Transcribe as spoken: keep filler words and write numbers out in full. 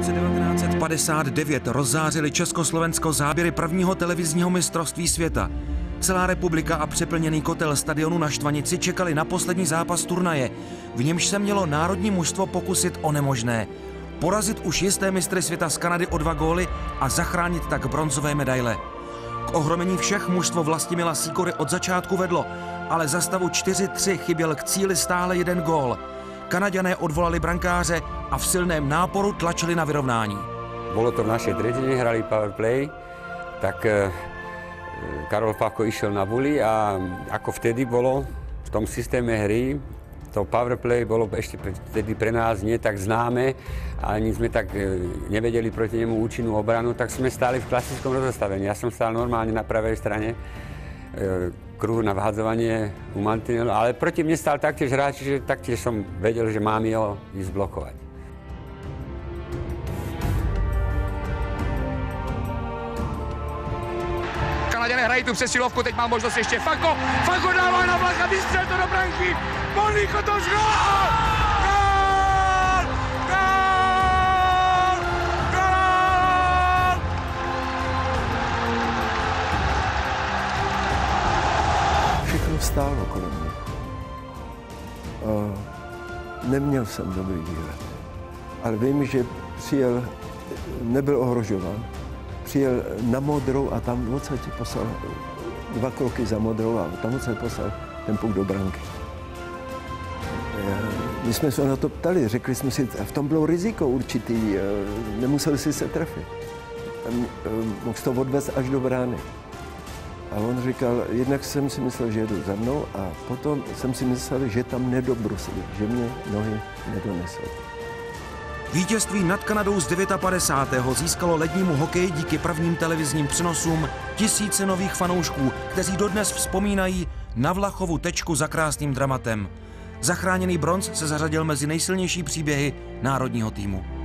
roce devatenáct set padesát devět rozzářili Československo záběry prvního televizního mistrovství světa. Celá republika a přeplněný kotel stadionu na Štvanici čekali na poslední zápas turnaje, v němž se mělo národní mužstvo pokusit o nemožné. Porazit už jisté mistry světa z Kanady o dva góly a zachránit tak bronzové medaile. K ohromení všech mužstvo Vlastimila Sýkory od začátku vedlo, ale za stavu čtyři tři chyběl k cíli stále jeden gól. Kanaďané odvolali brankáře a v silném náporu tlačili na vyrovnání. Bolo to v našej tretine, hrali powerplay, tak Karol Pavko išiel na buli a ako vtedy bolo v tom systéme hry, to powerplay bolo ešte vtedy pre nás nie tak známe, ani sme tak nevedeli proti nemu účinnú obranu, tak sme stáli v klasickom rozostavení. Ja som stál normálne na pravej strane kruhu na vhadzovanie u mantinelu, ale proti mne stál taktiež hráč, že taktiež som vedel, že mám jeho ísť blokovať. Kanaďané hrají tu přesilovku, teď má možnost ještě Fanko. Fanko dává na vlak a vystřel to do branky. Volný Kotoš, gól! Gól! Gól! Gól! Všechno stálo kolem mě. A neměl jsem dobrý výhled. Ale vím, že přijel, nebyl ohrožován. Přijel na modrou a tam odsaď poslal dva kroky za modrou a tam odsaď poslal ten puk do branky. My jsme se na to ptali, řekli jsme si, v tom bylo riziko určitý, nemuseli si se trefit. Mohl to odvést až do brány. A on říkal, jednak jsem si myslel, že jedu za mnou a potom jsem si myslel, že tam nedobrusil, že mě nohy nedonesou. Vítězství nad Kanadou z padesátého devátého získalo lednímu hokeji díky prvním televizním přenosům tisíce nových fanoušků, kteří dodnes vzpomínají na Vlachovu tečku za krásným dramatem. Zachráněný bronz se zařadil mezi nejsilnější příběhy národního týmu.